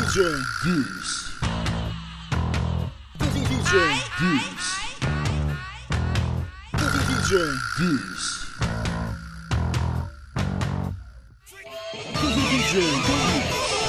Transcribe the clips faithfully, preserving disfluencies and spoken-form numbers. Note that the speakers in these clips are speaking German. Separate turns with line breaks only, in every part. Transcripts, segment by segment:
DJ Goose. D J Goose. D J Goose. D J Goose.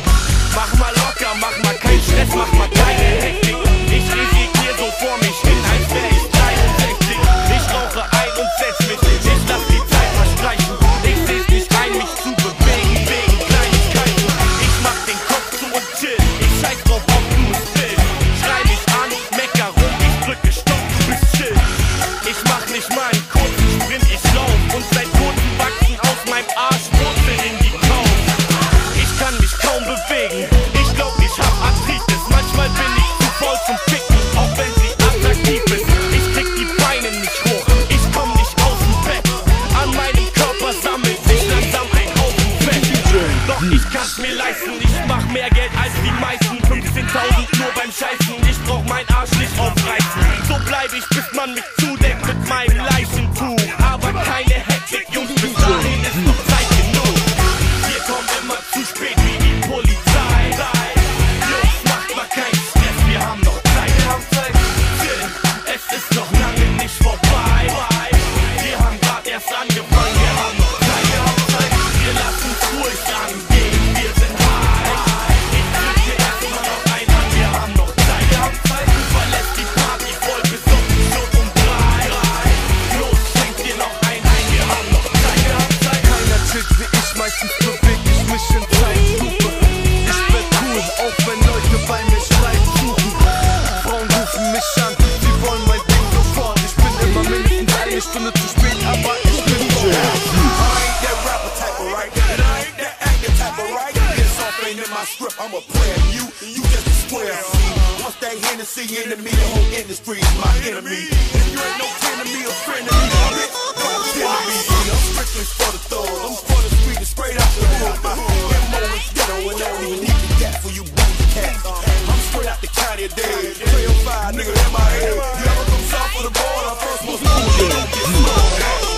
Mach mal locker, mach mal keinen Stress, mach mal keine Hektik. Ich resigne so vor mich hin, als wär ich dreiundsechzig. Ich rauche ein und setz mich, ich lass die Zeit verstreichen. Ich seh's nicht ein, mich zu bewegen, wegen Kleinigkeiten. Ich mach den Kopf zu und chill, ich scheiß drauf, ob du es willst. Schrei mich an, mecker rum, ich drücke Stopp, du bist chill. Ich mach nicht mal einen kurzen Sprint, ich lauf. Und seit Toten wachsen aus meinem Arsch Wurzeln in die Kaum. Ich kann mich kaum bewegen, ich glaub, ich hab Arthritis. Manchmal bin ich zu voll zum Ficken, auch wenn sie attraktiv ist. Ich krieg die Beine nicht hoch, ich komm nicht aus dem Bett. An meinem Körper sammelt sich langsam ein Haufen Fett. Doch ich kann's mir leisten, ich mach mehr Geld als die meisten. fünfzehntausend nur beim Scheißen, ich brauch mein Arsch nicht aufreißen. So bleib ich, bis man mich zudeckt mit meinem Leichentuch. Aber keine Hektik, Jungs, bis dahin ist noch Zeit genug. Wir kommen immer zu spät wie die Polizei. Jungs, macht mal keinen Stress, wir haben noch Zeit. Wir haben Zeit, chillen, es ist noch lange nicht vorbei. Wir haben grad erst angefangen, wir haben noch Zeit. Wir haben Zeit, wir lassen's ruhig angehen, wir sind high. Ich drück dir erstmal noch ein an, wir haben noch Zeit. Wir haben Zeit, du verlässt die Party voll besoffen, schon um drei. Los, schenk dir noch ein ein, wir haben noch Zeit. Wir haben Zeit,
Keiner chillt wie ich, meistens beweg ich mich in Zeitlupe. Ich werd cool, auch wenn Leute bei mir Streit suchen. Frauen rufen mich an, sie wollen mein Ding sofort. Ich bin immer mindestens eine Stunde zu spät, aber ich bin vor. I ain't that rapper type of right, and I ain't that actor type of right. This off ain't in my script, I'm a player, you, you just a square. Once that Hennessy into me, the whole industry's my enemy. If you ain't no friend of me or friend of me, bitch, don't tell me. I'm strictly for the thug, I'm for the street and straight out the hood. My M O is ghetto and I don't even need the gas for you booty cats. I'm straight out the county of dead, three oh five, nigga, in my head. You ever come south of the border, I first was cool, you don't get small.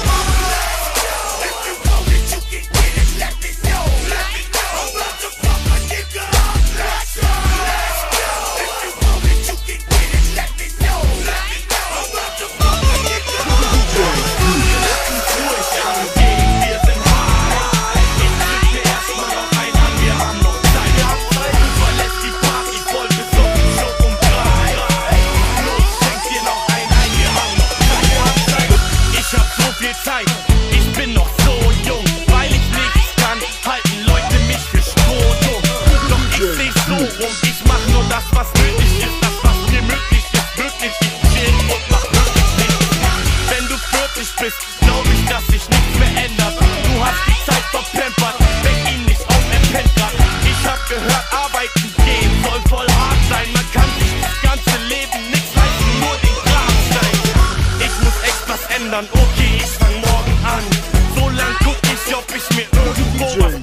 Zeit. Ich bin noch so jung, weil ich nichts kann, halten Leute mich für strohdumm. Doch ich seh's so rum, ich mach nur das, was nötig ist, das, was mir möglich ist, wirklich. Ich chill und mach wirklich nichts. Wenn du vierzig bist, glaub ich, dass sich nichts mehr ändert. Du hast die Zeit verplempert, weck ihn nicht auf, er pennt grad. Ich hab gehört, arbeiten gehen soll voll hart sein. Man kann sich das ganze Leben nichts leisten, nur den Grabstein. Ich muss echt was ändern, okay, ich fang morgen an. So lang guck ich, ob ich mir irgendwo was